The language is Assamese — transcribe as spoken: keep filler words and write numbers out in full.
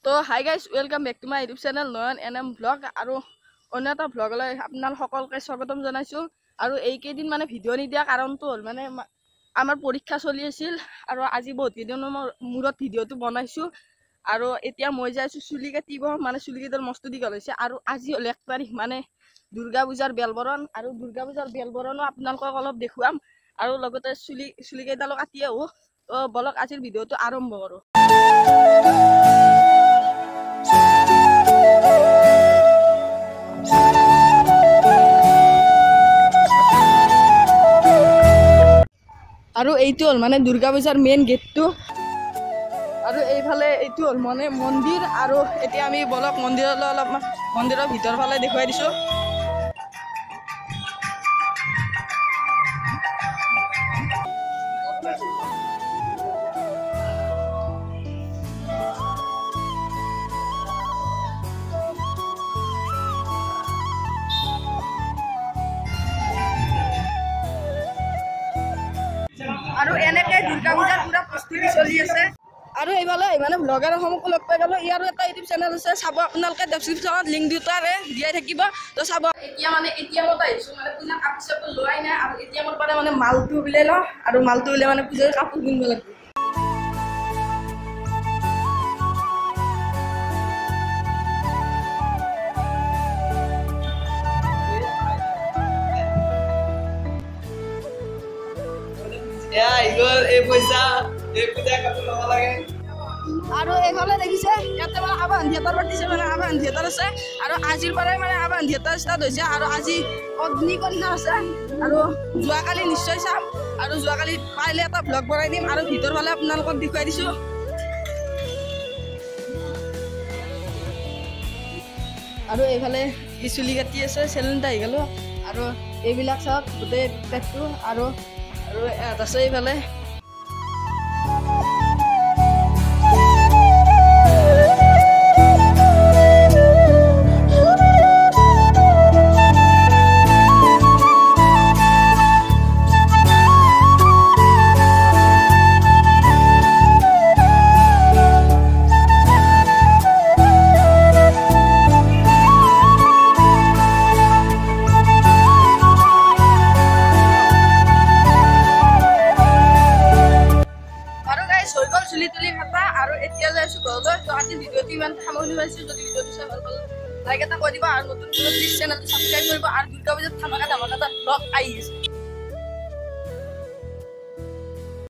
তো hi guys, welcome back to my YouTube channel Nayan N M blog. আৰু অন্য এটা ব্লগলৈ আপোনাল সকলোকে স্বাগতম জনাইছোঁ। আৰু এইকেইদিন মানে ভিডিঅ' নিদিয়া কাৰণটো হ'ল মানে আমাৰ পৰীক্ষা চলি আছিল আৰু আজি বহুত কেইদিনৰ মূৰত ভিডিঅ'টো বনাইছোঁ। আৰু এতিয়া মই যাইছোঁ চুলি কাটিব, মানে চুলিকেইডাল মস্ত দীঘল হৈছে। আৰু আজি হ'ল এক তাৰিখ, মানে দুৰ্গা পূজাৰ বেলবৰণ। আৰু দুৰ্গা পূজাৰ বেলবৰণো আপোনালোকক অলপ দেখুৱাম আৰু লগতে চুলি চুলিকেইডালো কাটি আহোঁ। তো বলক আজিৰ ভিডিঅ'টো আৰম্ভ কৰোঁ। আৰু এইটো হ'ল মানে দুৰ্গা পূজাৰ মেইন গেটটো। আৰু এইফালে এইটো হ'ল মানে মন্দিৰ। আৰু এতিয়া আমি বলক মন্দিৰলৈ অলপমান মন্দিৰৰ ভিতৰ ফালে দেখুৱাই দিছোঁ। আৰু এনেকৈ দুৰ্গা পূজাৰ পুৰা প্ৰস্তুতি চলি আছে। আৰু এইফালে মানে ব্লগাৰসমূহকো লগ পাই গ'লোঁ। ইয়াৰো এটা ইউটিউব চেনেল আছে, চাব আপোনালোকে ডেছক্ৰিপশ্যনত লিংক দুটাৰে দিয়াই থাকিব। তো চাব। এতিয়া মানে এ টি এমত আহিছোঁ, মানে পূজাৰ কাপোৰ চাপোৰ লোৱাই নাই। আৰু এ টি এমৰ পৰা মানে মালটো উলিয়াই লওঁ, আৰু মালটো উলিয়াই মানে পূজাৰ কাপোৰ কিনিব লাগিব। আৰু এইফালে দেখিছে ইয়াতে মানে আবাহন থিয়েটাৰ পাতিছে, মানে আবাহন থিয়েটাৰ আছে। আৰু আজিৰ পৰাই মানে আবাহন থিয়েটাৰ ষ্টাৰ্ট হৈছে। আৰু আজি অগ্নিকন্যা আছে। আৰু যোৱাকালি নিশ্চয় চাম, আৰু যোৱাকালি পাৰিলে এটা ব্লগ বনাই দিম। আৰু ভিতৰ ফালে আপোনালোকক দেখুৱাই দিছোঁ। আৰু এইফালে ই চুলি কাটি আছে, চেলুনটা আহি গ'লোঁ। আৰু এইবিলাক চাওক গোটেই পেটটো। আৰু আৰু ইয়াত আছে এইফালে। হৈ গ'ল চুলি তুলি কটা। আৰু এতিয়া যাইছোঁ ঘৰলৈ। তো আজি ভিডিঅ'টো ইমান সামৰণি মাৰিছোঁ। যদি ভিডিঅ'টো চাই ভাল পালে লাইক এটা কৰি দিব, আৰু নতুন প্লিজ চেনেলটো ছাবস্ক্ৰাইব কৰিব। আৰু দুৰ্গা পূজাত ধামাকা ধামাকা এটা ব্লগ আহি আছে।